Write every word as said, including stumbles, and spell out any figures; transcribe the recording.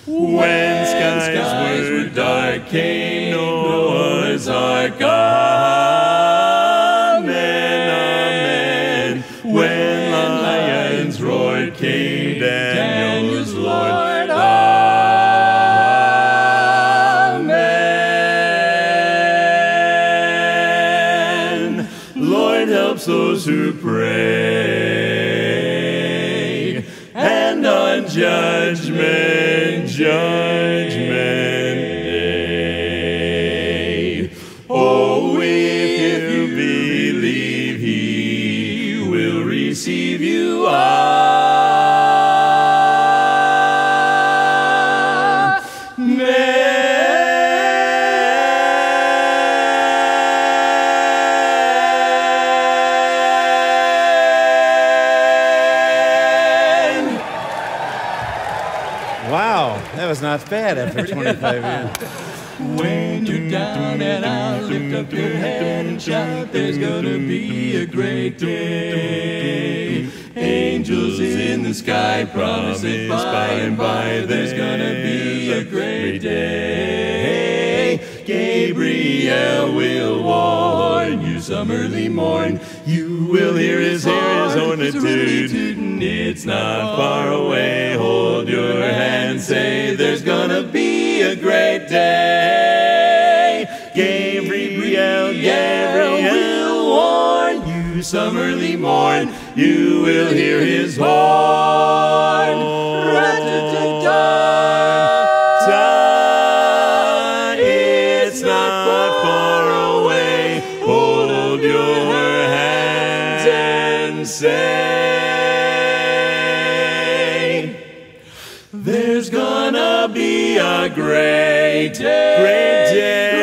When skies were dark, came Noah's Ark. Amen, amen. When lions roared, came Daniel's Lord. Amen. Lord helps those who pray, and on judgment, judgment day. Oh, if you believe, he will receive you. Wow, that was not bad after twenty-five years. When you're down and out, lift up your head and shout, there's gonna be a great day. Angels in the sky promise that by and by there's gonna be a great day. Gabriel will warn you some early morn. You will hear his hair, his horn a tootin'. It's not far away. Hold your hand, say there's gonna be a great day. Gabriel, Gabriel will warn you some early morn. You will hear his horn. It's not far away. Hold your hands and say, there's gonna be a great day, great day.